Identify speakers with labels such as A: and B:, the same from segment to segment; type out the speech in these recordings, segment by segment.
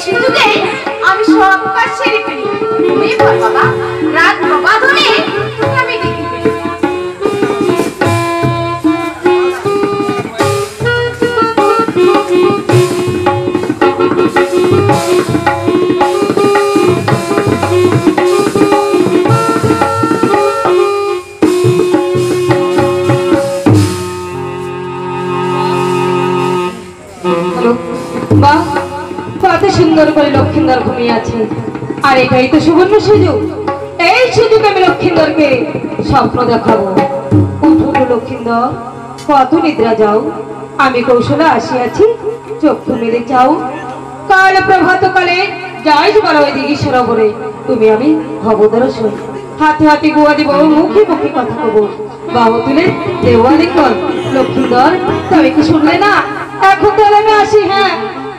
A: সুযোগে আমি সব কাজ সেরে ফেলি। তুমি বল বাবা, রাত প্রভাত হলে তুমি আমি দেখি ফেলি।
B: কত সুন্দর করে লক্ষিন্দর ঘুমিয়ে আছে, আর এটাই তো সুবর্ণ সুযোগ। এই সুযোগ আমি লক্ষিন্দরকে স্বপ্ন দেখাবো। উঠুন লক্ষিন্দর, কত নিদ্রা যাও, আমি কৌশলে আসিয়াছি, চক্ষু মেলে যাও। কাল প্রভাত কালে যাই বলা ওই দিঘি সরোবরে, তুমি আমি হব দর্শন। হাতে হাতে গুয়া দিব, মুখে মুখে কথা কব, বাহু তুলে দেওয়ালে কর। লক্ষিন্দর, তবে কি শুনলে না? এখন তাহলে আমি আসি। হ্যাঁ,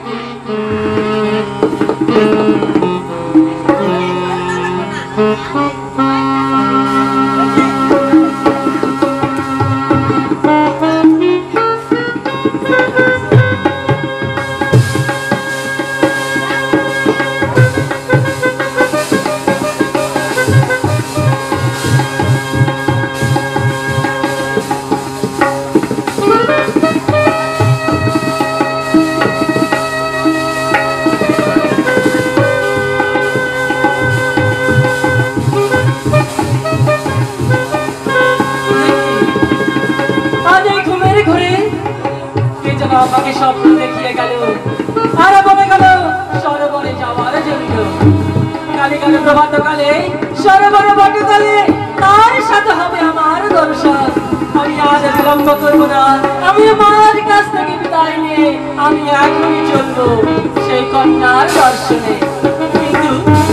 C: আমাকে স্বপ্ন দেখিয়ে গেল আর বলে গেল সরোবরে যাওয়ার জন্য। কালে কালে প্রভাত কালে সরোবরে বটতলে তার সাথে হবে আমার দর্শন। আমি আজ বিলম্ব করবো না, আমি আমার কাছ থেকে বিদায় নিয়ে আমি এখনই চলবো সেই কন্যার দর্শনে। কিন্তু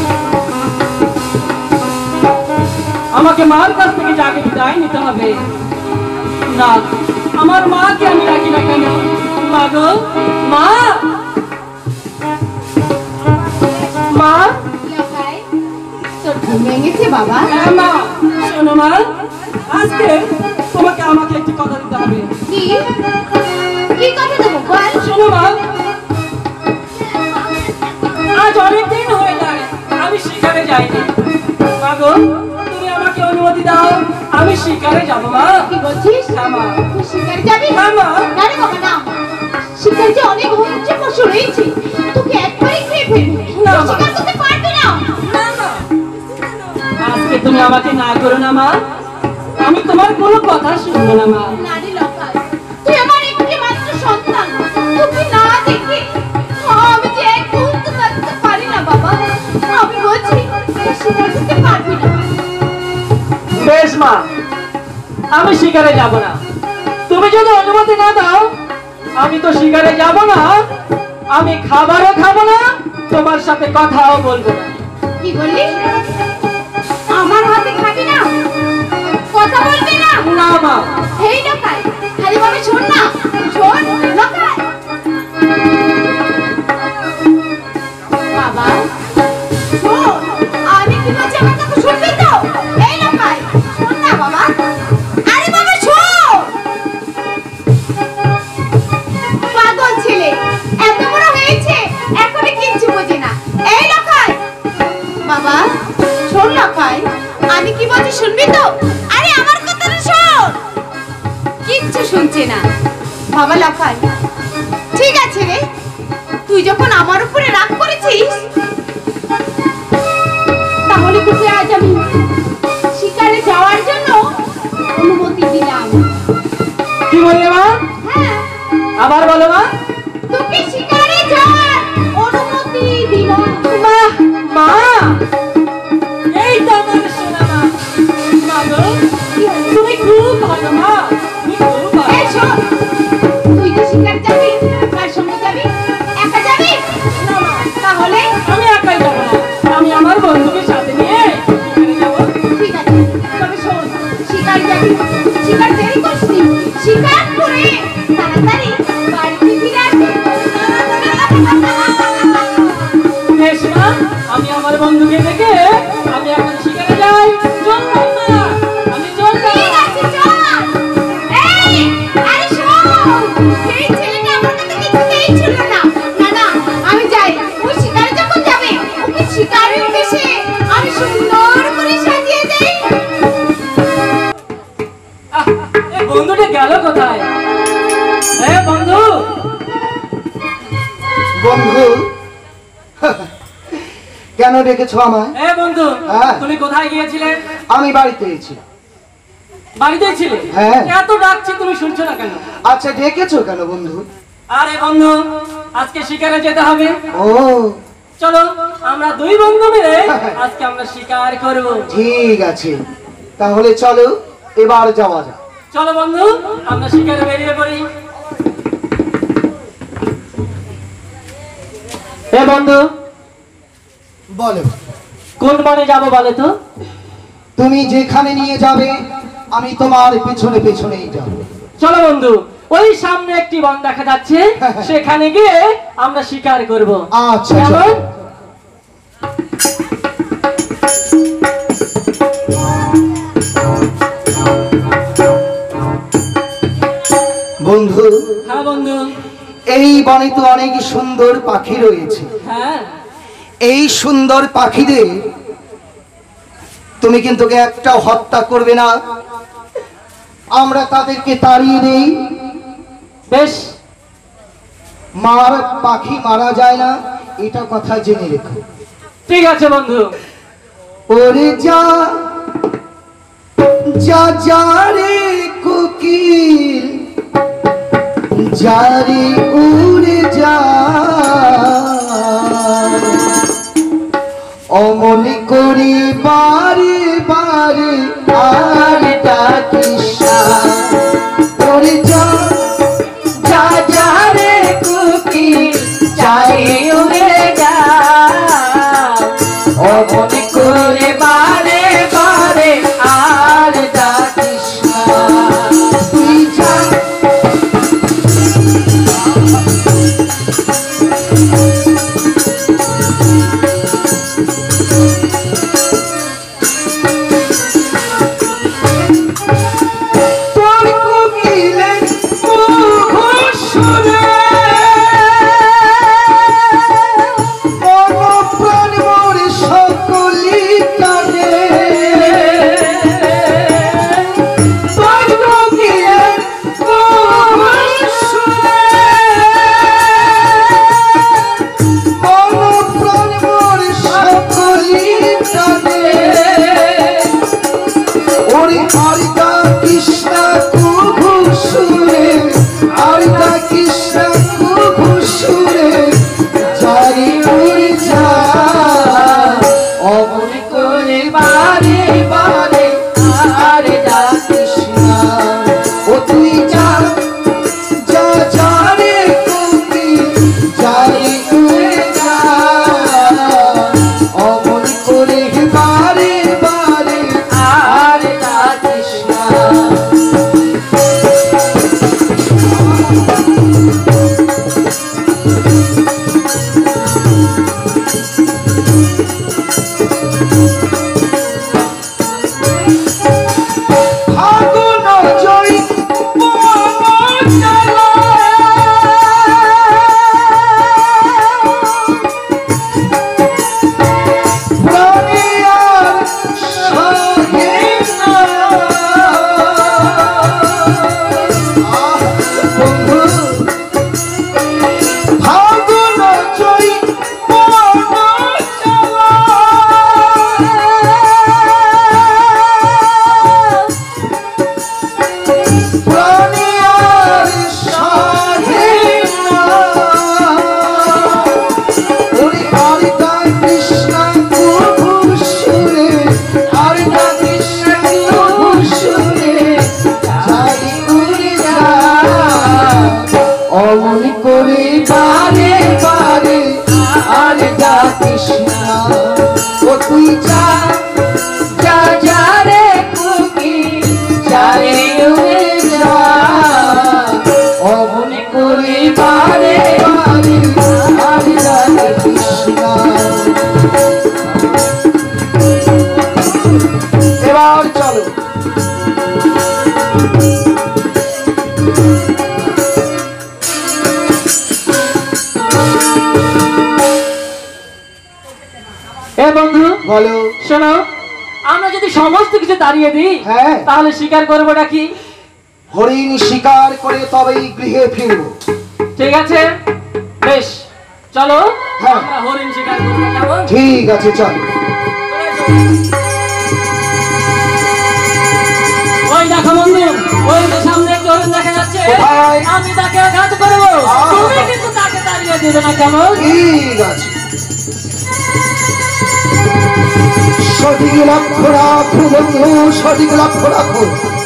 C: আমাকে মার কাছ থেকে যাকে বিদায় নিতে হবে না, আমার মাকে আমি রাখি না কেন? মা গো, মা, মা,
A: তোর ঘুম ভেঙেছে বাবা?
C: হ্যাঁ মা, শোনো মা, আজকে তোমাকে আমাকে একটি কথা দিতে হবে।
A: কি কি কথা দেবো বল?
C: শোনো মা, আজ অনেকদিন হয়ে যায় আমি শিকারে যাইনি। মা গো, তুমি আমাকে অনুমতি দাও, আমি শিকারে যাবো। মা,
A: কি বলছিস?
C: হ্যাঁ মা।
A: তুই শিকারে যাবি?
C: হ্যাঁ মা।
A: না রে বাবা না, শিকারে যে অনেক হচ্ছে পশু রয়েছে, তোকে একবারই খেয়ে ফেলবে।
C: না,
A: তুই
C: মা।
A: শিকার করতে পারবি না।
C: না মা, আজকে তুমি আমাকে না করো না মা, আমি তোমার কোনো কথা শুনবো না মা।
A: না রে লকাই, তুই আমার একটি মাত্র সন্তান, তোকে না দেখে আমি যে এক মুহূর্ত থাকতে পারি না বাবা। আমি বলছি তুই শিকার করতে পারবি না।
C: বেশ মা, আমি শিকারে যাব না। তুমি যদি অনুমতি না দাও আমি তো শিকারে যাব না, আমি খাবারও খাবো না, তোমার সাথে কথাও বলবো না।
A: কি বললি? আমার হাতে খাবি না, কথা বলবি না?
C: না মা।
A: হেই লকাই, খালি ভাবে শোন না, শোন লকাই। বাবা শোন, আমি কি বলছি আমার কথা শুনবি তো? এই লকাই শোন না বাবা। আরে বাবা শোন, পাগল ছেলে এত বড় হয়েছে এখনো কিচ্ছু বোঝে না। এই লকাই বাবা, শোন লকাই, আমি কি বলছি শুনবি তো? আরে আমার কথাটা শোন। কিচ্ছু শুনছে না বাবা লকাই। ঠিক আছে রে, তুই যখন আমার উপরে রাগ করেছিস তাহলে তোকে আজ আমি শিকারে যাওয়ার জন্য অনুমতি দিলাম।
C: কি বললে মা?
A: হ্যাঁ,
C: আবার বলো মা।
A: তোকে শিকারে যাওয়ার অনুমতি দিলাম।
C: মা, মা, এই তো আমার সোনা মা। মা গো, তুমি খুব ভালো মা, তুমি খুব ভালো।
A: এই শোন, তুই তো শিকার যাবি, কার সঙ্গে যাবি? একা যাবি?
C: না মা,
A: তাহলে
C: আমি একাই যাবো না, আমি আমার বন্ধুকে সাথে নিয়ে শিকারে যাবো।
A: ঠিক আছে, তবে শোন, শিকার যাবি, শিকার দেরি করছিস, শিকার করে তাড়াতাড়ি বাড়িতে ফিরে
D: বন্ধু কেন ডেকেছো আমায়?
C: এ বন্ধু,
D: হ্যাঁ।
C: তুমি কোথায় গিয়েছিলে?
D: আমি বাড়িতে এসেছি।
C: বাড়িতেই ছিলে?
D: হ্যাঁ।
C: এত ডাকছি তুমি শুনছো না কেন?
D: আচ্ছা ডেকেছো কেন বন্ধু?
C: আরে বন্ধু, আজকে শিকারে যেতে হবে।
D: ও
C: চলো আমরা দুই বন্ধু মিলে আজকে আমরা শিকার করব।
D: ঠিক আছে, তাহলে চলো এবার যাওয়া যাক।
C: চলো বন্ধু, আমরা শিকারে বেরিয়ে পড়ি। এ বন্ধু,
D: বলো,
C: কোন বনে যাবো বলো তো?
D: তুমি যেখানে নিয়ে যাবে আমি তোমার পেছনে পেছনেই যাব।
C: চলো বন্ধু, ওই সামনে একটি বন দেখা যাচ্ছে, সেখানে গিয়ে আমরা শিকার করব।
D: আচ্ছা
C: কেমন?
D: চলো। বন্ধু,
C: হ্যাঁ বন্ধু।
D: এই বনে তো অনেক সুন্দর পাখি রয়েছে।
C: হ্যাঁ।
D: এই সুন্দর পাখিদের তুমি কিন্তু একটা হত্যা করবে না, আমরা তাদেরকে তাড়িয়ে দেই।
C: বেশ।
D: পাখি মারা যায় না, এটা কথা জেনে রেখো।
C: ঠিক আছে বন্ধু।
D: ওরে যা যা যা রে কোকিল, যারে উড়ে যা, অমন করে বারে বারে আর ডাকিস না। ওরে যা যা যা রে কোকিল, যারে উড়ে যা, অমন করে বারে বারে আর ডাকিস না। তুই যা তোর কোকিলের সুরে প্রাণ মোর সকলি কাঁদে। তোর কোকিলের সুরে প্রাণ মোর সকলি কাঁদে। ওরে আরিদা কৃষ্ণ কুহু সুরে, আরিদা কৃষ্ণ কুহু সুরে, যারি উড়ে যা, অমন করে বারে বারে আর ডাকিস না। ও তুই যা যা যা রে কোকিল, যারি উড়ে যা, অমন করে বারে বারে আর ডাকিস না। ফাগুন জয়ী বন জ্বালা, প্রাণে আর সহে না। বন্ধু, ফাগুন জয়ী বন জ্বালা, প্রাণে আর সহে না। ওরে আরিদা কৃষ্ণ কুহু সুরে, আরিদা কৃষ্ণ কুহু সুরে, যারি উড়ে যা, অমন করে বারে বারে আর ডাকিস না। ও তুই যা যা যা রে কোকিল, যারে উড়ে যা, অমন করে বারে বারে আর ডাকিস না। এবার চলো।
C: এ বন্ধু
D: বলো।
C: শোনো, আমরা যদি সমস্ত কিছু দাঁড়িয়ে দিই,
D: হ্যাঁ।
C: তাহলে শিকার করবোটা কি?
D: হরিণ শিকার করে তবেই গৃহে ফিরব।
C: ঠিক আছে, বেশ, চলো
D: হ্যাঁ।
C: আমরা হরিণ শিকার করবো, কেমন?
D: ঠিক আছে চল।
C: ওই দেখো বন্ধু, ওই যে সামনে একটা হরিণ দেখা যাচ্ছে,
D: কোথায়?
C: আমি তাকে আঘাত করবো,
D: আহ।
C: তুমি কিন্তু তাকে তাড়িয়ে দেবে না, কেমন?
D: ঠিক আছে। সঠিক লক্ষ্য রাখো বন্ধু, সঠিক লক্ষ্য রাখো।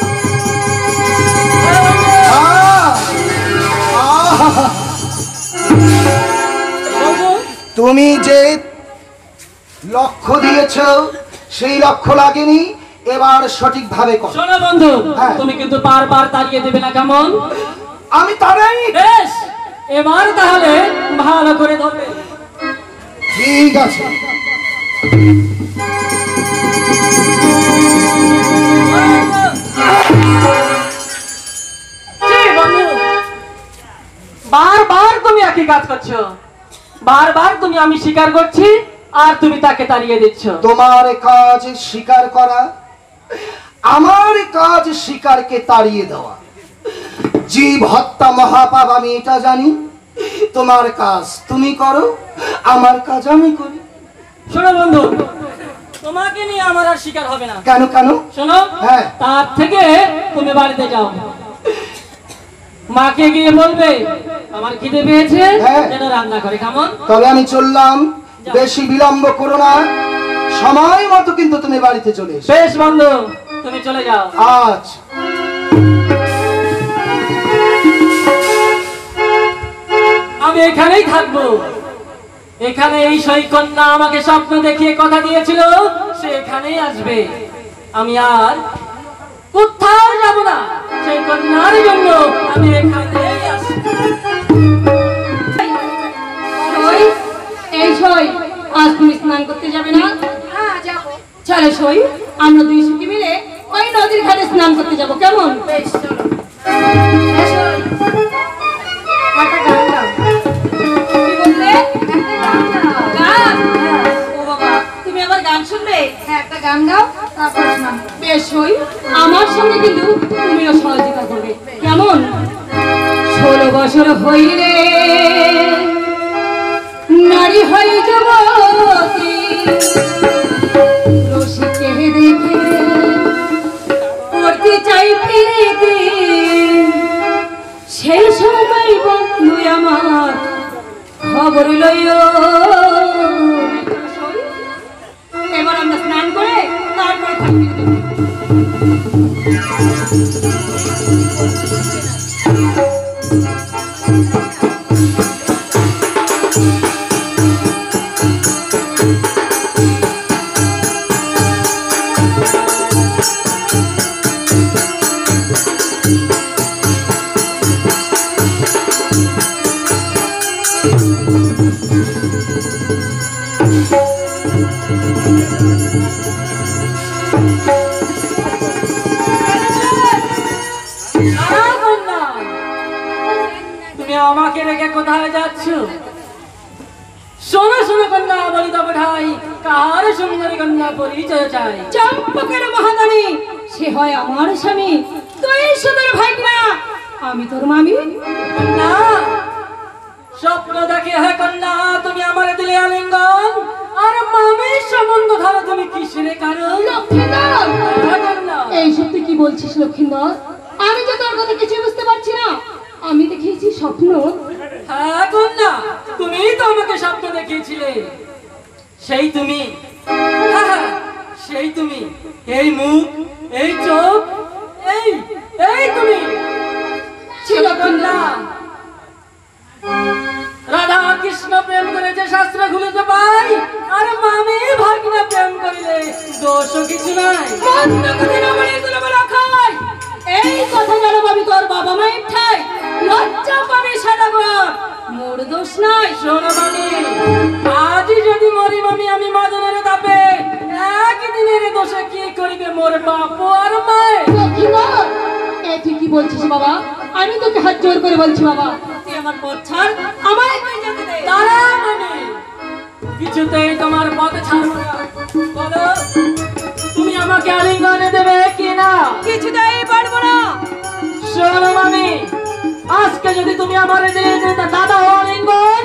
D: আহ! আহ!
C: বন্ধু,
D: তুমি যে লক্ষ্য দিয়েছ সেই লক্ষ্য লাগেনি, এবার সঠিকভাবে কর।
C: শোনো বন্ধু,
D: হ্যাঁ।
C: তুমি কিন্তু বারবার তাড়িয়ে দেবে না, কেমন?
D: আমি তারাই।
C: বেশ, এবার তাহলে ভালো করে ধরবে।
D: ঠিক আছে।
C: জি বন্ধু, বারবার তুমি একই কাজ করছো, বারবার তুমি আমি স্বীকার করছি আর তুমি তাকে তাড়িয়ে দিচ্ছ।
D: তোমার কাজ স্বীকার করা, আমার কাজ শিকারকে তাড়িয়ে দেওয়া। জীব হত্যা মহাপাপ, আমি এটা জানি। তোমার কাজ তুমি করো, আমার কাজ আমি করি।
C: শোনো বন্ধু, তোমাকে নিয়ে আমার আর শিকার হবে না।
D: কেন কেন?
C: শোনো,
D: হ্যাঁ।
C: তার থেকে তুমি বাড়িতে যাও, মাকে গিয়ে বলবে আমার খিদে পেয়েছে,
D: হ্যাঁ।
C: যেন রান্না করে, কেমন?
D: তবে আমি চললাম, বেশি বিলম্ব করো না, সময় মতো কিন্তু তুমি বাড়িতে চলে এসো।
C: বেশ বন্ধু, তুমি চলে যাও।
D: আজ
C: আমি এখানেই থাকবো, এখানে এই সৈকন্যা আমাকে স্বপ্ন দেখিয়ে কথা দিয়েছিল, সে এখানেই আসবে। আমি আর কোথাও যাব না, সেই কন্যার জন্য আমি এখানেই আসি।
B: সই, এই সই, আজ তুমি স্নান করতে যাবে না?
A: হ্যাঁ যাব।
B: চলো সই, আমরা দুই সুখী মিলে ওই নদীর ঘাটে স্নান করতে যাব, কেমন?
A: বেশ চলো। এসো। একটা গান গাও।
B: কি বললে?
A: একটা গান গাও।
B: গান? ও বাবা, তুমি আবার গান শুনবে?
A: হ্যাঁ একটা গান গাও, তারপর শোনাও।
B: বেশ হই, আমার সঙ্গে কিন্তু তুমিও সহযোগিতা করবে, কেমন? 16 বছর হইলে নারী হয় যুবতী, রসিকে দেখে করতে চাই প্রীতি, সেই সময় বন্ধু আমার খবর লইও। এবার আমরা স্নান করে তারপরে থাকতে দেব।
C: দাঁড়াও কন্যা, তুমি আমাকে রেখে কোথায় যাচ্ছ? শোনো শোনো কন্যা, বলি তবে ঠাই, কার সুন্দরী কন্যা পরিচয় চাই?
B: চম্পকের মহাদানী, সে হয় আমার স্বামী, তুই সুন্দর ভাই না, আমি তোর মামি।
C: কন্যা, স্বপ্ন দেখে হে কন্যা তুমি আমার দিলে আলিঙ্গন, আর মামির সম্বন্ধ ধরো তুমি কিসের কারণ?
B: লক্ষ্মীন্দর,
C: হ্যাঁ কন্যা,
B: এই সত্যি কি বলছিস লক্ষ্মীন্দর? আমি যে তোর কথা কিছু বুঝতে পারছি না। আমি দেখিয়েছি স্বপ্ন।
C: হ্যাঁ কন্যা, তুমি তো আমাকে স্বপ্ন দেখিয়েছিলে, সেই তুমি, হ্যাঁ, হ্যাঁ, সেই তুমি, এই মুখ, এই চোখ, এই এই তুমি ছিল কন্যা। রাধা কৃষ্ণ প্রেম করে যে শাস্ত্র খুলিতে পাই, আর মামি ভাগ্নে প্রেম করিলে দোষ কিছু নাই।
B: মন্দ কথা না বলে এগুলো বলা খাই। এই কথা যেন ভাবি তোর বাবা মায়ের ঠাই, লজ্জা পাবে সারাগর, মোর দোষ নাই।
C: শোনো মামি, আজই যদি মরি মামি আমি মাদনের তাপে, একদিনের দোষে কি করিবে মোর বাপ আর মায়ে?
B: লক্ষ্মীন্দর, এ তুই কি বলছিস বাবা? আমি তোকে হাত জোর করে বলছি বাবা, তুই আমার পথ ছাড়, আমায় তুই যেতে দে।
C: তারা মামি, কিছুতেই তোমার পথ ছাড়বো না। বলো, তুমি আমাকে আলিঙ্গনে দেবে কি না?
B: কিছুতেই পারবো না।
C: শোনো মামি, আজকে যদি তুমি আমার দিলে দাদা আলিঙ্গন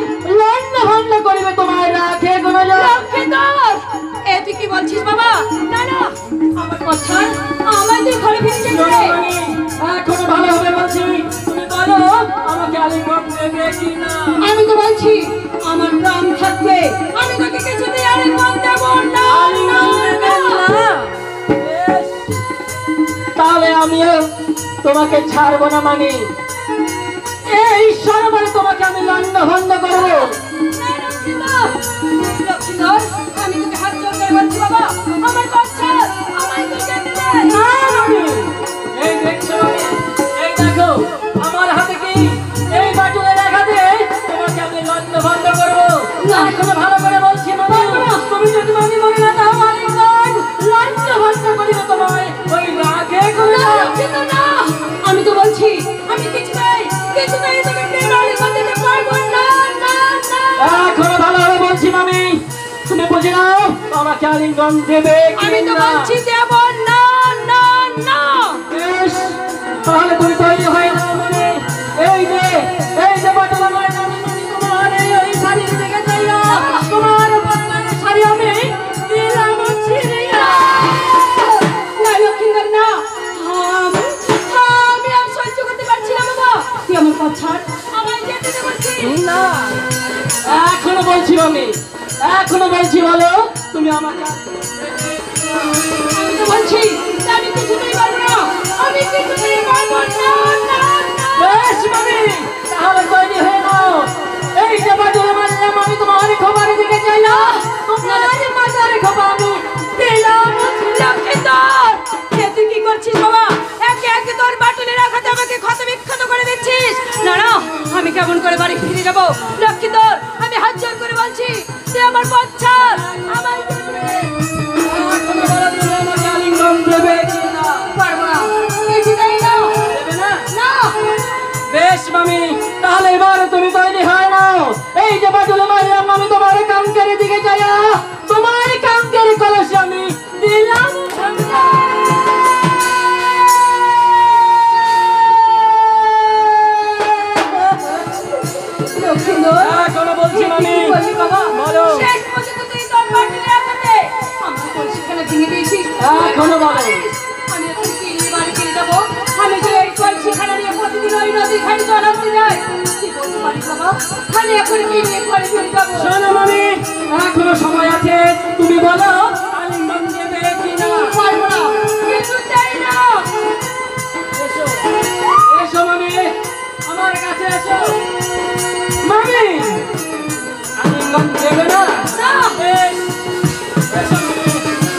C: লন্ড ভন্ড করিবে তোমায় রাখে কোনো
B: লক্ষিন্দর এ তুই কি বলছিস বাবা? না না আমার কথা আমাদের ঘরে ফিরে যেতে দে।
C: এখনো ভালো হবে বলছি, তুমি বলো আমাকে আলিঙ্গন দেবে কি না?
B: আমি তো বলছি আমার প্রাণ থাকবে আমি তোকে কিছুতেই আলিঙ্গন দেব না।
C: আলিঙ্গন দেবেন না? বেশ, তাহলে আমিও তোমাকে ছাড়বো না। মানে এই সরোবরে তোমাকে আমি লন্ড ভন্ড করবো।
B: না, লক্ষিন্দর লক্ষিন্দর আমি তোকে হাত জোর করে বলছি বাবা আমার কথা আমায় তুই যেতে দে।
C: না, আমি এই দেখছো আমি, এই দেখো আমার হাতে কি এই বাটুলে রেখা দিয়ে তোমাকে আমি লন্ড ভন্ড করবো।
B: না।
C: এখনো ভালো করে বলছি মামি, তুমি যদি মামি মনে না দাও আলিঙ্গন লন্ড ভন্ড করিবে তোমায় ওই রাখে কোনো
B: না, লক্ষিন্দর না আমি তো বলছি আমি কিছুতেই তোকে প্রেম আলিঙ্গন দিতে পারবো না। না না
C: এখনো ভালো হবে বলছি মামি, তুমি বুঝে নাও আমাকে আলিঙ্গন দেবে কি
B: আমি তো
C: না?
B: বলছি দেব না না না।
C: বেশ, তাহলে তুমি তৈরি হয়ে যাও মামি। এই যে বাটুলা মায়ের নামে মামি তোমার এই শাড়ির দিকে যাইয়া তোমার বাংলার শাড়ি আমি দিলাম ছিড়িয়া।
B: না লক্ষিন্দর না আমি আর সহ্য করতে পারছি না বাবা তুই আমার কথা ছাড় আমায় যেতে দে বলছি।
C: না, এখনো বলছি মামি, এখনো বলছি বলো তুমি আমাকে
B: আমি তো বলছি যে আমি কিছুতেই পারবো না আমি কিছুতেই পারবো না না না।
C: বেশ মামি, তাহলে তৈরি হয়ে নাও। এই যে বাটুলা মারলাম আমি তোমার খবরের দিকে যাই না, তোমার মাথার খবর আমি দিলাম
B: লক্ষিন্দর তুই কি করছিস বাবা? একে একে তোর বাটুলে রাখাতে আমাকে ক্ষত বিক্ষত করে দিচ্ছিস। না না আমি কেমন করে বাড়ি ফিরে যাবো? লক্ষিন্দর আমি হাত জোর করে বলছি তুই আমার পথ ছাড় আমায় যেতে দে।
C: এখনো বলো তুমি আমাকে আলিঙ্গন দেবে কি না?
B: পারবো না কিছুতেই না
C: দেবে না?
B: না।
C: বেশ মামি, তাহলে এবার তুমি তৈরি হয়ে নাও। এই যে বাটুলা মারলাম আমি তোমার কাঙ্কের দিকে যাইয়া তোমার কাঙ্কের কলসে আমি দিলাম ঠান্ডা।
B: লক্ষিন্দর
C: এখনো বলছি মামি,
B: কি বললি বাবা?
C: বলো।
B: শেষ পর্যন্ত তুই তোর বাটুলে রাখাতে আমার কলসিখানা ভেঙে দিয়েছিস।
C: এখনো বলো।
B: আমি এখন কি নিয়ে বাড়ি ফিরে যাবো? আমি যে এই কলসিখানা নিয়ে প্রতিদিন ওই নদীর ঘাটে জল আনতে যাই। তুই বলতে পারিস বাবা আমি এখন কি নিয়ে ঘরে ফিরে যাবো?
C: শোনো মামি, এখনো সময় আছে, তুমি বলো আলিঙ্গন দেবে কি না?
B: পারবো না কিছুতেই না।
C: এসো, এসো মামি, আমার কাছে এসো। মামি, আলিঙ্গন দেবে না?
B: না।
C: বেশ, এসো মামি।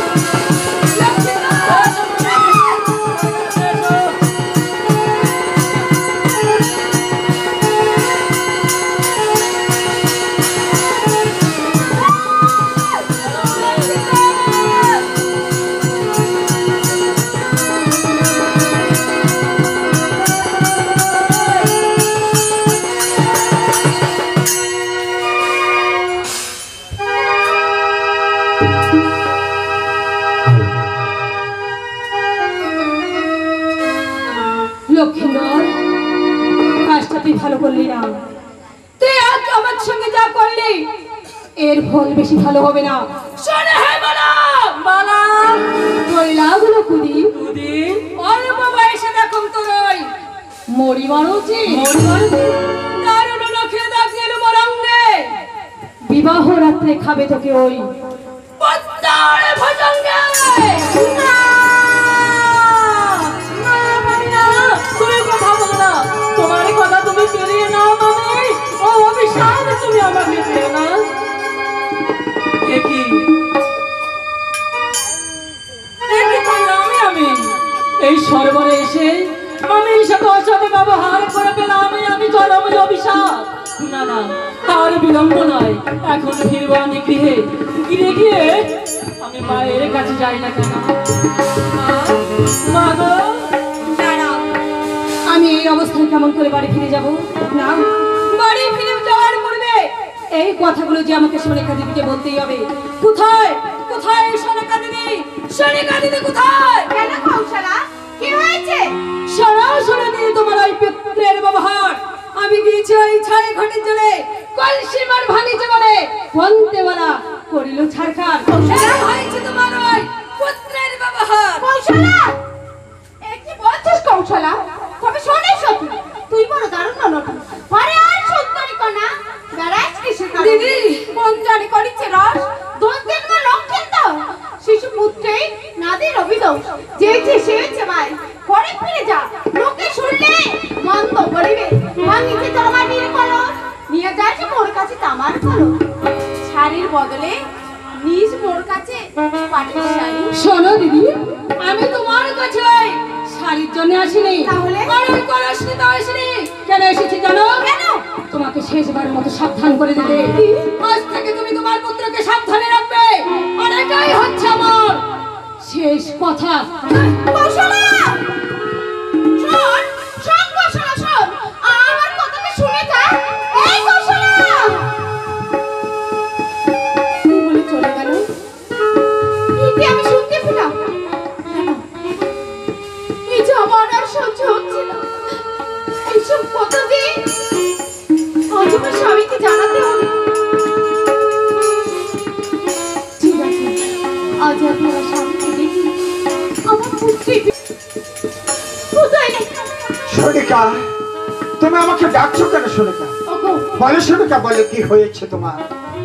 B: লক্ষিন্দর কাজটা তুই ভালো করলি না। তুই আজ আমার সঙ্গে যা করলি এর ফল বেশি ভালো হবে না। শোনে হে বলা
C: বালা,
B: মহিলাগুলো কুদি
C: দুদিন
B: অল্প বয়সে দেখুন তোর ওই মরি মারুচি দারুণ লক্ষ্যে দাগিয়ে মরঙ্গে বিবাহ রাত্রে খাবে তোকে ওই পদ্মারে ভজঙ্গে।
C: না, না মামি না, তুমি কথা বলো না, তোমার কথা তুমি ফিরিয়ে নাও মামি। ও অভিশাপ তুমি আমাকে দিও না। কি করলাম আমি এই সরোবরে এসে মামির সাথে অসাধু ব্যবহার করে পেলাম আমি চরম অভিশাপ। না না, আর বিলম্ব নয়, এখন ফিরবো আমি গৃহে। গৃহে গিয়ে আমি মায়ের কাছে যাই না কেন? মা গো,
B: দাঁড়া, আমি এই অবস্থায় কেমন করে বাড়ি ফিরে যাব? না, বাড়ি ফিরে যাওয়ার পূর্বে এই কথাগুলো যে আমাকে সোনিকা দিদিকে বলতেই হবে। কোথায় কোথায় সোনিকা দিদি? সোনিকা দিদি কোথায়?
A: কেন কৌশলা কি হয়েছে?
B: সরাসরি দিদি তোমার ওই পিত্রের ব্যবহার আমি গিয়েছি ওই ছয় ঘাটের জলে কলসিমার ভাঙিছে বলে বলতে বলা করিল ছাড়খার হয়েছে তোমার ওই পুত্রের ব্যবহার।
A: কৌশলা, এ কি বলছিস কৌশলা? তবে শোনে সত্যি, তুই বড় দারুণ নট। আরে আর সুন্দরী কনা বেড়াইছ কিসের কারণে?
B: দিদি।
A: কোন জানি করিছে রস দোষ দিন মা লক্ষণ তো শিশু পুত্রে নাদের অভিদোষ যেছে সেছে ভাই ঘরে ফিরে যা, লোকে শুনলে মন্দ করিবে। ভাঙিছে তোর মাটির কলস, নিয়ে যাইছে মোর কাছে তামার কলস। শাড়ির বদলে নিজ মোর কাছে পাটের শাড়ি।
B: শোনো দিদি, আমি তোমার কাছে শাড়ির জন্য আসিনি,
A: তাহলে?
B: ওই কলস নিতে আসিনি। কেন এসেছি জানো?
A: কেন?
B: তোমাকে শেষবারের মতো সাবধান করে দিতে। আজ থেকে তুমি তোমার পুত্রকে সাবধানে রাখবে, আর এটাই হচ্ছে আমার শেষ কথা।
A: কৌশলা, শোন, শোন কৌশলা, শোন, আমার কথাটা শুনে যা। এই কৌশলা, কি বলে চলে গেল? এটি আমি শুনতে পেলাম। এই যে আমার আর সহ্য হচ্ছে না। এইসব কথা যে আজ আমার স্বামীকে জানাতে হবে। ঠিক আছে, আজ আমি আমার স্বামীকে দেখি আমার পুত্রী কোথায় নেই।
E: সোনিকা, তুমি আমাকে ডাকছো কেন সোনিকা?
A: ওগো,
E: বলো সোনিকা, বলো কি হয়েছে তোমার?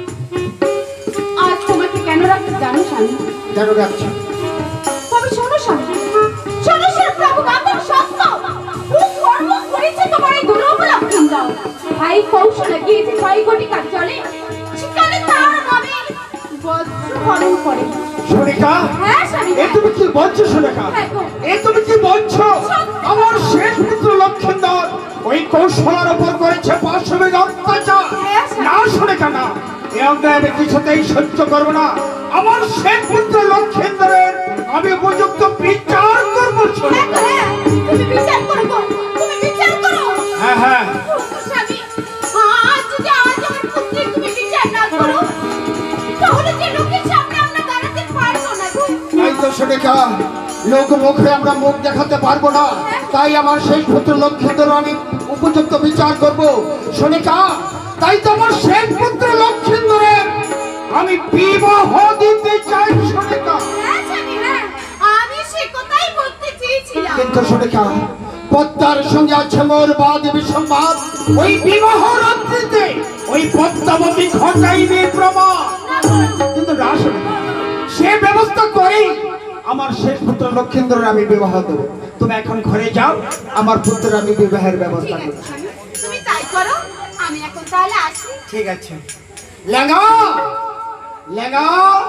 A: আজ তোমাকে কেন রাখতে জানো স্বামী?
E: কেন ডাকছো?
A: তবে শোনো স্বামী, শোনো প্রভু বান্দর সত্য ও কর্ম করেছে তোমার এই দুর্লভ লক্ষণ দাও। ভাই কৌশলে গিয়েছে 6 কোটি কাজ চলে, সেখানে তার নামে বজ্র হরণ করে।
E: সোনিকা,
A: হ্যাঁ স্বামী,
E: এ তুমি কি বলছো সোনিকা?
A: হ্যাঁ গো।
E: এ তুমি কি বলছো? আমার শেষ পুত্র লক্ষণধর ওই কৌশলার উপর করেছে পাশবিক অত্যাচার।
A: হ্যাঁ, স্যার।
E: না সোনিকা, না, এ অন্যায় আমি কিছুতেই সহ্য করবো না। আমার শেষ পুত্র লক্ষণধরের আমি উপযুক্ত বিচার করবো
A: হ্যাঁ
E: সোনিকা।
A: গো, হ্যাঁ, তুমি বিচার করো গো, তুমি বিচার করো।
E: হ্যাঁ হ্যাঁ,
A: স্বামী, আজ যদি আমার পুত্রের তুমি বিচার না করো, তাহলে যে লোকের সামনে আমরা দাঁড়াতে পারবো না গো।
E: তাই তো সোনিকা, লোক মুখে আমরা মুখ দেখাতে পারবো না, তাই আমার শেষ পুত্র লক্ষণধর আমি উপযুক্ত বিচার করব সোনিকা। তাই তো আমার শেষ পুত্র লক্ষণধরের আমি বিবাহ দিতে চাই সোনিকা।
A: হ্যাঁ স্বামী, হ্যাঁ, আমি সে কথাই বলতে চেয়েছিলাম।
E: কিন্তু সোনিকা, পদ্মার সঙ্গে আছে মোর বাদ বিসম্বাদ। ওই বিবাহ রাত্রিতে ওই পদ্মাবতী ঘটাইবে প্রমাণ। কিন্তু না সোনিকা, সে ব্যবস্থা করেই আমার শেষ পুত্র লক্ষেন্দ্রের আমি বিবাহ দেবো। তুমি এখন ঘরে যাও, আমার পুত্রের আমি বিবাহের ব্যবস্থা
A: ঠিক আছে
E: করবো।
A: স্বামী, তুমি তাই করো, আমি এখন তাহলে আসি।
E: ঠিক আছে। লেঙ্গা, লেঙ্গা,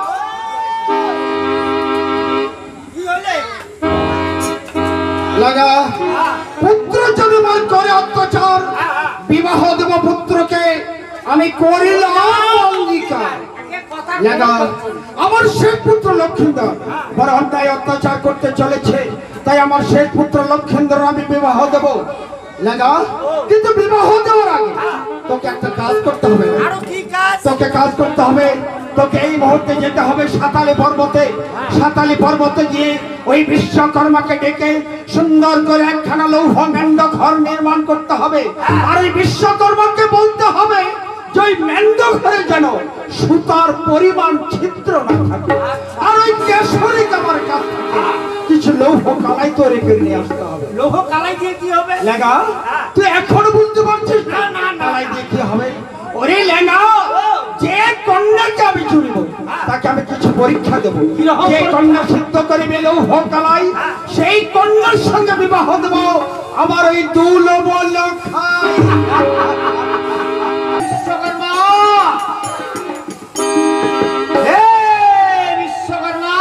E: লাগা, পুত্র জন্মান করে অত্যাচার, বিবাহ দেব পুত্রকে আমি করিলাম অঙ্গীকার। লাগা, আমার শেষ পুত্র লক্ষেন্দ্র বড় অন্যায় অত্যাচার করতে চলেছে, তাই আমার শেষ পুত্র লক্ষেন্দ্র আমি বিবাহ দেব। লাগা, কিন্তু বিবাহ দেওয়ার আগে তোকে একটা কাজ করতে হবে। তোকে কাজ করতে হবে, তোকে এই মুহূর্তে যেতে হবে সাতালি পর্বতে। সাতালি পর্বতে গিয়ে ওই বিশ্বকর্মাকে ডেকে সুন্দর করে একখানা লৌহ মেন্দ ঘর নির্মাণ করতে হবে। আর ওই বিশ্বকর্মাকে বলতে হবে যে ওই মেন্দ ঘরে যেন সুতার পরিমাণ ছিদ্র না থাকে। আর ওই কেশরী আমার কাছ থেকে কিছু লৌহ কালাই তৈরি করে নিয়ে আসতে হবে।
F: লৌহ কালাই দিয়ে কি হবে?
E: লেঙ্গা, তুই এখনো বুঝতে পারছিস না? না, কালাই দিয়ে কি হবে? ওরে লেঙ্গা, যে কন্যাকে আমি চুরিব তাকে আমি কিছু পরীক্ষা দেবো। যে কন্যা সিদ্ধ করিবে লৌহ কালাই, সেই কন্যার সঙ্গে বিবাহ দেব আমার ওই দুলভ লখাই। বিশ্বকর্মা, হে বিশ্বকর্মা,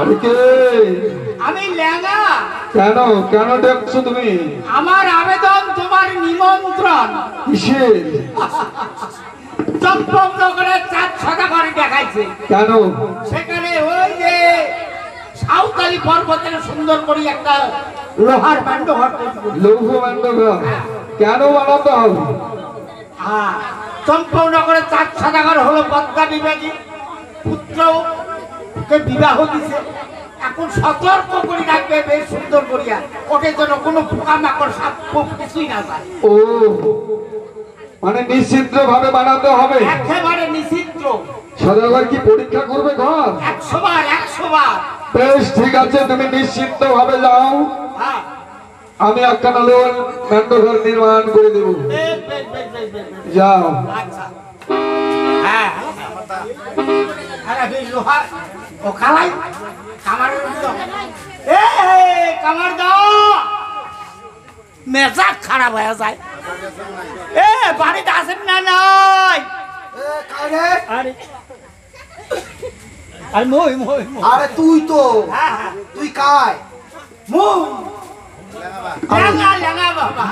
E: আমি লেঙ্গা।
F: কেন কেন ডাকছো তুমি?
E: আমার আবেদন, তোমার নিমন্ত্রণ।
F: কিসের?
E: চম্পকনগরের 4 সদাগর দেখাইছে।
F: কেন?
E: সেখানে ওই যে সাঁওতালি পর্বতের সুন্দর করে একটা লোহার বান্ড ঘর তৈরি করছে।
F: লৌহ বান্ডঘর কেন বানাতে হবে?
E: হ্যাঁ, চম্পকনগরের 4 সদাগর হলো পদ্মা বিভাগী পুত্রকে বিবাহ দিছে। এখন সতর্ক করে রাখবে বেশ সুন্দর করিয়া, ওকে যেন কোনো পোকামাকড় সাপ কিছুই না যায়।
F: ও মানে নিশ্চিন্ত ভাবে বানাতে হবে।
E: একেবারে নিষিদ্ধ।
F: সদাগর কি পরীক্ষা করবে ঘর?
E: 100 বার 100 বার।
F: বেশ ঠিক আছে, তুমি নিশ্চিন্ত ভাবে যাও,
E: হ্যাঁ
F: আমি একখানা লোন ঘর নির্মাণ করে দেব।
E: বেশ বেশ বেশ বেশ বেশ বেশ।
F: যাও।
E: আচ্ছা হ্যাঁ আরে বেশ লোহা ও খালাই কামার দাও। কামার দাও, মেজাজ খারাপ হয়ে যায়। বাড়িতে আসেন না নাই? আরে আরে মই মই মই।
D: আরে তুই তো,
E: হ্যাঁ হ্যাঁ
D: তুই কায়?
E: মই লেঙ্গা লেঙ্গা বাবা।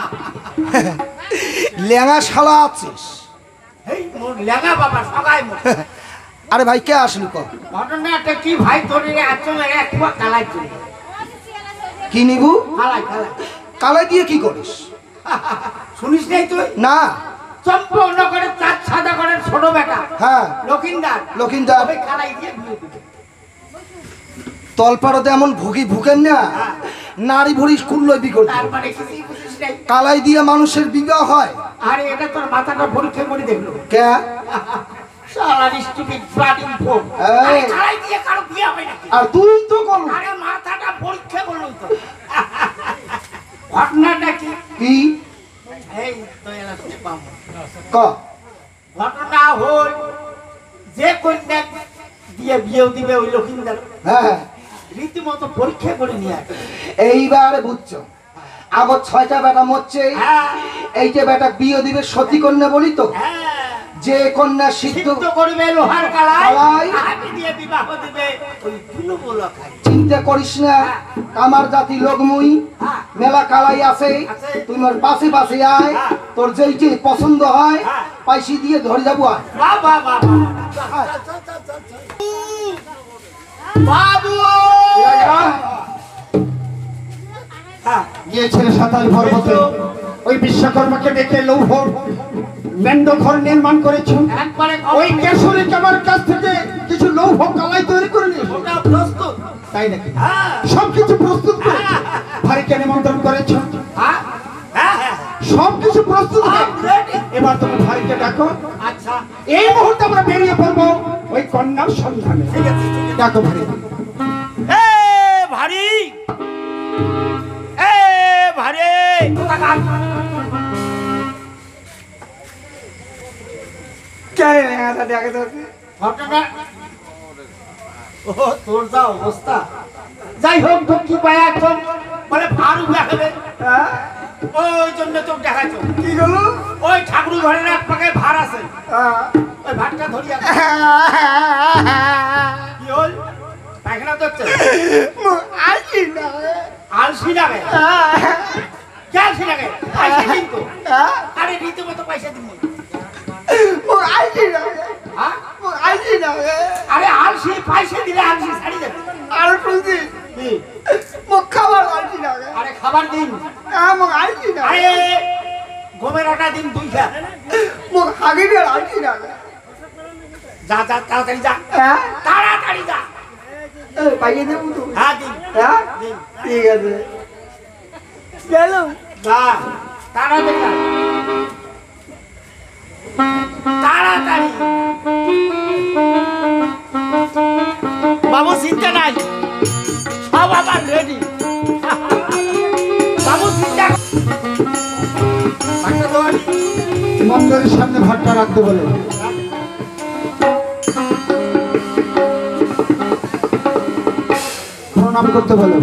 D: লেঙা শালা আছিস?
E: এই মোর লেঙ্গা বাবা সবাই মোর।
D: আরে ভাই কে আসলি কর?
E: ঘটনাটা কি ভাই তোর আচ্ছা লাগে একটু কালাই তুই।
D: কি নিবু?
E: কালাই কালাই
D: কালাই দিয়ে কি করিস?
E: শুনিস নাই তুই?
D: না।
E: চম্পকনগরের চার সাদা করে ছোট বেটা
D: হ্যাঁ
E: লকিনদার
D: লকিনদার
E: ওই কালাই দিয়ে বিয়ে দিবে।
D: তলপাড়তে এমন ভুগি ভুকেন না, নারী ভরি স্কুল লইবি করতে।
E: তার মানে কিছুই বুঝিস নাই।
D: কালাই দিয়ে মানুষের বিবাহ হয়?
E: আরে এটা তোর মাথাটা পরীক্ষা করে দেখলো।
D: কে?
E: শালা স্টুপিড ব্লাডি ফোন।
D: এই।
E: কালাই দিয়ে কারো বিয়ে হয় নাকি?
D: আর তুই তো কর।
E: আরে মাথাটা পরীক্ষা করলো তো। ঘটনাটা কি?
D: কি?
E: এই তো এলা শুনে পাবো।
D: ক।
E: ঘটনা হল যে কন্যা দিয়ে বিয়ে দিবে ওই লকিনদার
D: হ্যাঁ
E: রীতিমতো পরীক্ষা করে নিয়ে আসে।
D: এইবার বুঝছো, আগত 6টা বেটা মরছে,
E: হ্যাঁ
D: এই যে বেটা বিয়ে দিবে সতী কন্যা বলি তো,
E: হ্যাঁ
D: যে কন্যা সিদ্ধ
E: সিদ্ধ করবে লোহার কালাই
D: কালাই।
E: তাহাকে দিয়ে বিবাহ দিবে ওই দুলো বলা খাই।
D: চিন্তা করিস না, আমার জাতি লোকমুই
E: হ্যাঁ
D: মেলা কালাই আছে,
E: আছে।
D: তুই মোর পাশে পাশে আয়,
E: হ্যাঁ।
D: তোর যেইটি পছন্দ হয়
E: হ্যাঁ।
D: পয়সা দিয়ে ধরে যাবো। আয়
E: বাহ বাহ বাহ
D: আয়।
E: বাবু হ্যাঁ
G: গিয়েছিল সাতাল পর্বতে, ওই বিশ্বকর্মাকে ডেকে লৌহ মেন্দ ঘর নির্মাণ করেছে।
E: একবারে
G: ওই কেশরী আমার কাছ থেকে কিছু লৌহ কালাই তৈরি করে নিয়েছে।
E: ওটা প্রস্তুত।
G: তাই নাকি?
E: হ্যাঁ
G: সবকিছু প্রস্তুত করে ভাইকে নিমন্ত্রণ করেছ,
E: হ্যাঁ হ্যাঁ হ্যাঁ
G: সবকিছু প্রস্তুত করে।
E: সব ready।
G: এবার তুমি ভাইকে ডাকো,
E: আচ্ছা
G: এই মুহূর্তে আমরা বেরিয়ে পড়বো ওই কন্যার সন্ধানে।
E: ঠিক আছে ঠিক আছে।
G: ডাকো ভাই।
E: এ ভারী এ ভারী কোথাকার? ঘটনা ও তোর যা অবস্থা, যাই হোক তো কি পায় একদম মানে ভারু দেখাবে। ওই জন্য তোর দেখাচ্ছ
G: কি গেলো?
E: ওই ঠাকুর ঘরের এক পাকে ভার আছে, ওই ভাতটা ধরিয়া কি হল? পায়খানা ধরছে? আলসি লাগে কে আলসি লাগে? পয়সা দিন তো। আরে রীতিমতো পয়সা দিন। হ্যাঁ? আরে আলসি পয়সা দিলে আলসি ছাড়ি যাবে। কি? আরে খাবার দিন। আরে গমের আটা দিন 2 খা। যা যা তাড়াতাড়ি যা, তাড়াতাড়ি যা। হ্যাঁ দিন দিন।
G: ঠিক আছে।
E: যা তাড়াতাড়ি যা, তাড়াতাড়ি। বাবু চিন্তা নাই, সব আবার রেডি। বাবু চিন্তা
G: মন্দিরের সামনে ভাতটা রাখতে বলে, প্রণাম করতে বলে।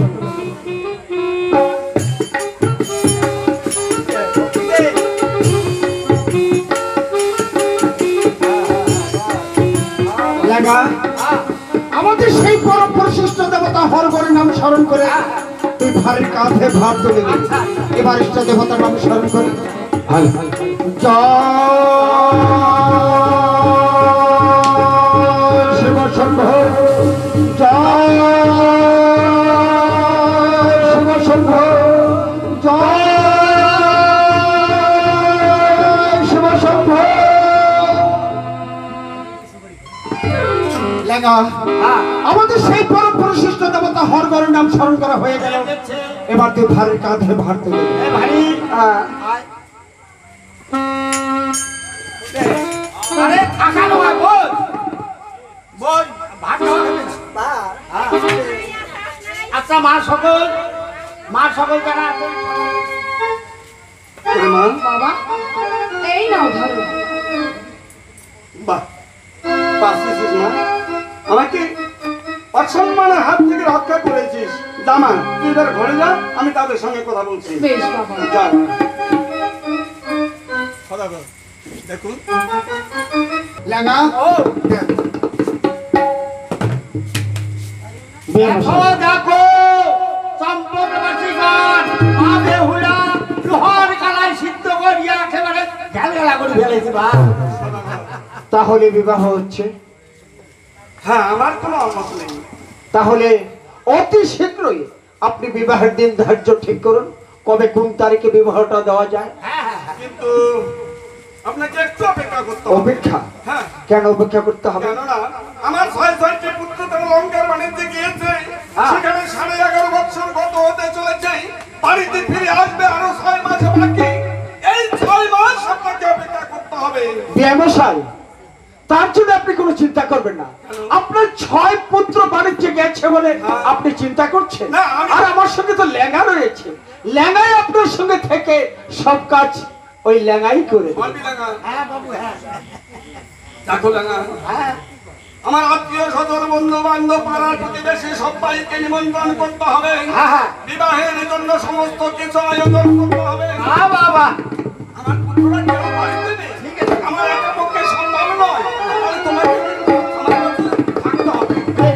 G: লাগা আমাদের সেই পরম পরিশিষ্ট দেবতা হরগরের নাম স্মরণ করে তুই ভারের কাঁধে ভার তুলে দিবি। এবার ইষ্ট দেবতার নাম স্মরণ করে জয় শিব শম্ভ, জয় শিব শম্ভ, জয় শিব শম্ভ। লেগা আমাদের সেই পরম পরিশিষ্ট দেবতা হরগরের নাম স্মরণ করা হয়ে গেল। এবার তুই ভারের কাঁধে ভার তুলে দিবি।
E: ভারী আরে থাকা নয় বল বল ভাত খাওয়া হবে না। হ্যাঁ। আচ্ছা মা সকল কেন
D: মা
B: বাবা এই নাও ধরো।
D: বাহ পাচ্ছিস মা, আমাকে অসম্মানের হাত থেকে রক্ষা করেছিস। দামা তুই এবার ঘরে যা, আমি তাদের সঙ্গে কথা বলছি।
B: বেশ বাবা।
D: যা।
E: দেখুন
G: লেঙ্গা
E: ও দেখো দেখো সম্পদবাসীগণ মা বেহুলা লোহার কালাই সিদ্ধ করিয়া একেবারে ঝালগালা করে ফেলেছে বা।
G: তাহলে বিবাহ হচ্ছে?
D: হ্যাঁ, আমার কোনো অমত নেই।
G: তাহলে অতি শীঘ্রই আপনি বিবাহের দিন ধার্য ঠিক করুন, কবে কোন তারিখে বিবাহটা দেওয়া যায়।
D: কিন্তু আপনাকে একটু অপেক্ষা করতে হবে।
G: অপেক্ষা?
D: হ্যাঁ।
G: কেন অপেক্ষা করতে হবে?
D: কেননা আমার 6 পুত্র তারা লঙ্কার বাণিজ্যে গিয়েছে, সেখানে 11.5 বছর গত হতে চলেছে। বাড়িতে ফিরে আসবে আরো 6 মাস বাকি। এই 6 মাস আপনাকে অপেক্ষা করতে হবে।
G: ব্যবসায় তার জন্য আপনি কোনো চিন্তা করবেন না। আপনার 6 পুত্র বাণিজ্যে গেছে বলে আপনি চিন্তা করছেন,
D: না, আমি-
G: আর আমার সঙ্গে তো লেঙ্গা রয়েছে। লেঙ্গাই আপনার সঙ্গে থেকে সব কাজ ওই লেঙ্গাই করে দেবে।
D: বলবি লাগা।
E: হ্যাঁ বাবু হ্যাঁ
D: দেখো লাগা,
E: হ্যাঁ
D: আমার আত্মীয় স্বজন বন্ধু বান্ধব পাড়ার প্রতিবেশী সবাইকে নিমন্ত্রণ করতে হবে।
E: হ্যাঁ।
D: বিবাহের জন্য সমস্ত কিছু আয়োজন করতে হবে।
E: বাবা
D: আমার পুত্ররা কেউ বাড়িতে নেই, ঠিক আছে? আমার একা পক্ষে সম্ভব নয়, তাহলে তোমাকে আমার কাছে থাকতে হবে।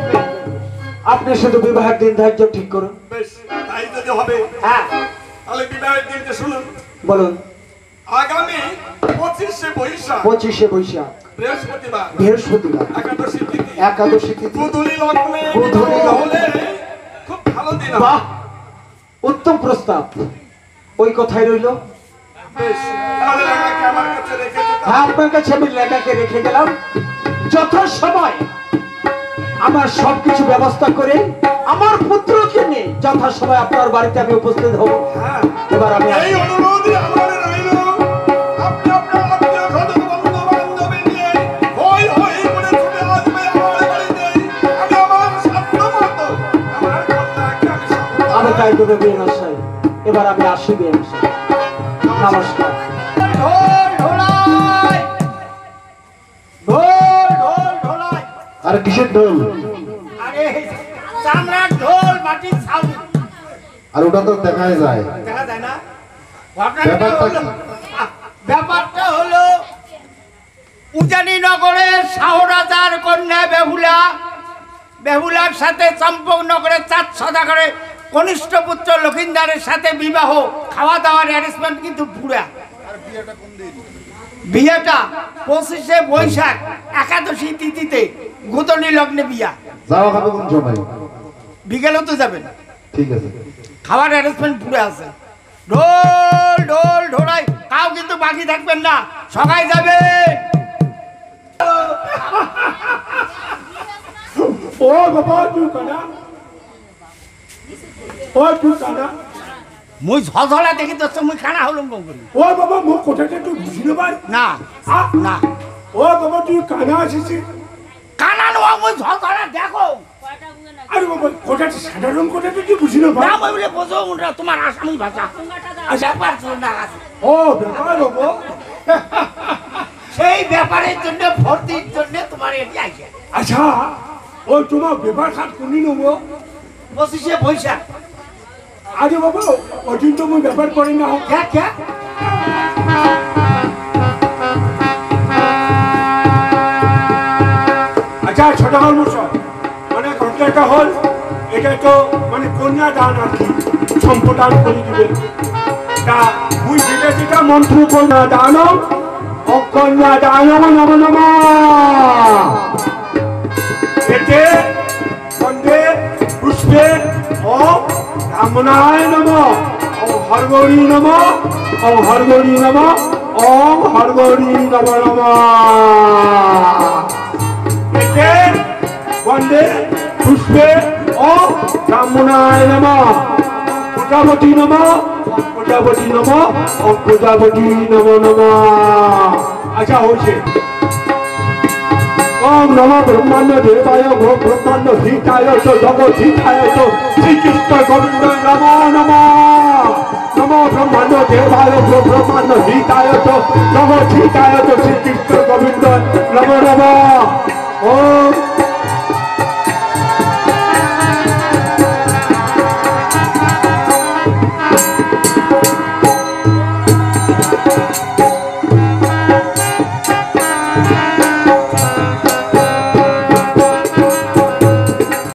G: আপনি শুধু বিবাহের দিন ধার্য ঠিক করুন।
D: বেশ, তাই যদি হবে
E: হ্যাঁ
D: তাহলে বিবাহের দিনটা শুনুন।
G: বলুন।
D: আগামী 25শে বৈশাখ
G: 25শে বৈশাখ
D: বৃহস্পতিবার
G: বৃহস্পতিবার
D: একাদশী তিথি,
G: একাদশী তিথি।
D: গোধূলি লগ্নে
G: গোধূলি
D: বিবাহ
G: লগ্নে।
D: হলে খুব ভালো দিন হবে।
G: বাহ, উত্তম প্রস্তাব। ওই কথাই রইল।
D: বেশ, তাহলে আমাকে আমার কাছে রেখে যেতে
G: হ্যাঁ,
D: হবে।
G: আপনার কাছে আমি লেখাকে রেখে গেলাম। যথা সময় আমার সবকিছু ব্যবস্থা করে আমার পুত্রকে নিয়ে যথা সময় আপনার বাড়িতে আমি উপস্থিত হব।
D: হ্যাঁ,
G: এবার আমি আসি।
D: এই অনুরোধই আমার রইল। আপনি আপনার আত্মীয় স্বজন বন্ধু বান্ধবী নিয়ে হই হই করে ছুটে আসবে আমার বাড়িতে। আমি আমার সাধ্য মতো আমার কন্যাকে আমি স্বাগত
G: আমি
D: জানাই।
G: তাই দেবো বিয়ে মশাই। এবার আমি আসি বিয়ে মশাই। নমস্কার।
E: ঢোল ঢোলাই ঢোলাই
F: আর কিসের ঢোল?
E: আরে চামড়ার ঢোল মাটির ছাউনি
F: আর ওটা তো দেখাই যায়।
E: দেখা যায় না। ব্যাপারটা হলো উজানি নগরের শাহরাজার কন্যা বেহুলার সাথে চম্পক নগরের 4 সদাগরের কনিষ্ঠ পুত্র লক্ষিন্দারের সাথে বিবাহ, খাওয়া দাওয়ার অ্যারেঞ্জমেন্ট কিন্তু পুরা। বিয়েটা 25শে বৈশাখ একাদশী তিথিতে গোধূলি লগ্নে বিয়া।
F: যাওয়া হবে কোন সময়?
E: বিকেলেও তো যাবেন।
F: ঠিক আছে।
E: খাবার অ্যারেঞ্জমেন্ট পুরো আছে। ঢোল ঢোল ঢোলাই, কাউ কিন্তু বাকি থাকবেন না, সবাই যাবে।
H: ও বাবা তুই কানা, ও তুই কানা,
E: মুই ঝলঝলা দেখি তো মুই খানা হলুম কম করি।
H: ও বাবা মুখ কোথাটা তুই বুঝিতে পার
E: না না,
H: ও বাবা তুই কানা আসিস।
E: কানা নোয়া মুই ঝলঝলা দেখো।
H: আরে বাবা কোথাটা সাধারণ কোথাটা তুই বুঝিতে পার।
E: না মই বলে বোঝো উনরা তোমার আসামি ভাষা। আচ্ছা পারছো না।
H: ও ব্যাপার বাবা,
E: সেই ব্যাপারের জন্য ভর্তির জন্য তোমার এটি আইছে।
H: আচ্ছা ও তোমার ব্যাপার খাত কোনি নেবো?
E: 25শে বৈশাখ।
H: আরে বাবা ওদিন তো মুই ব্যাপার করি না।
E: ক্যা ক্যা
H: আচ্ছা ছোট হল মশাই, মানে ঘটনাটা হল এটা তো মানে কন্যা দান আর কি, সম্প্রদান করে দিবে। তা মুই যেটা যেটা মন্ত্র কন্যা দান ও কন্যা দান নম নম এতে কন্যে পুষ্পে ও ব্রাহ্মণায় নম ও হরগৌরী নম ও হরগৌরী নম ওম হরগৌরী নম নম এতে বন্দে পুষ্পে ও ব্রাহ্মণায় নম প্রজাপতি নম প্রজাপতি নম ও প্রজাপতি নম নম। আচ্ছা হচ্ছে ওম নমো ব্রহ্মাণ্ড দেবায় গো ব্রহ্মাণ্ড হিতায় তো জগৎ হিতায় তো শ্রীকৃষ্ণ গোবিন্দ নমো নমো নমো ব্রহ্মাণ্ড দেবায় গো ব্রহ্মাণ্ড হিতায় তো জগৎ হিতায় তো শ্রীকৃষ্ণ গোবিন্দ নমো নমো ওম